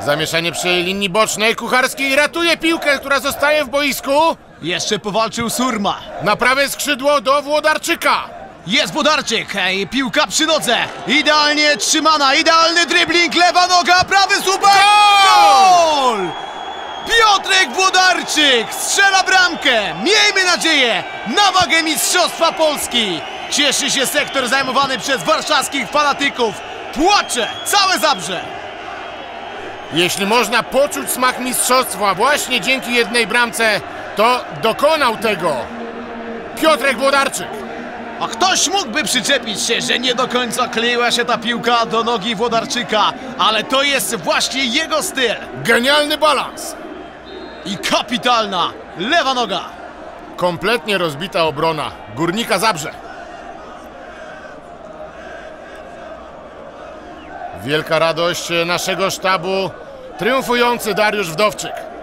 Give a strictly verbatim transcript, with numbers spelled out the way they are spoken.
Zamieszanie przy jej linii bocznej. Kucharski ratuje piłkę, która zostaje w boisku. Jeszcze powalczył Surma. Na prawe skrzydło do Włodarczyka. Jest Włodarczyk, i piłka przy nodze. Idealnie trzymana, idealny dribbling, lewa noga, prawy słupek. Gol! Piotrek Włodarczyk strzela bramkę. Miejmy nadzieję na wagę Mistrzostwa Polski. Cieszy się sektor zajmowany przez warszawskich fanatyków. Płacze całe Zabrze. Jeśli można poczuć smak mistrzostwa właśnie dzięki jednej bramce, to dokonał tego Piotrek Włodarczyk. A ktoś mógłby przyczepić się, że nie do końca kleiła się ta piłka do nogi Włodarczyka, ale to jest właśnie jego styl. Genialny balans. I kapitalna lewa noga. Kompletnie rozbita obrona Górnika Zabrze. Wielka radość naszego sztabu. Triumfujący Dariusz Wdowczyk.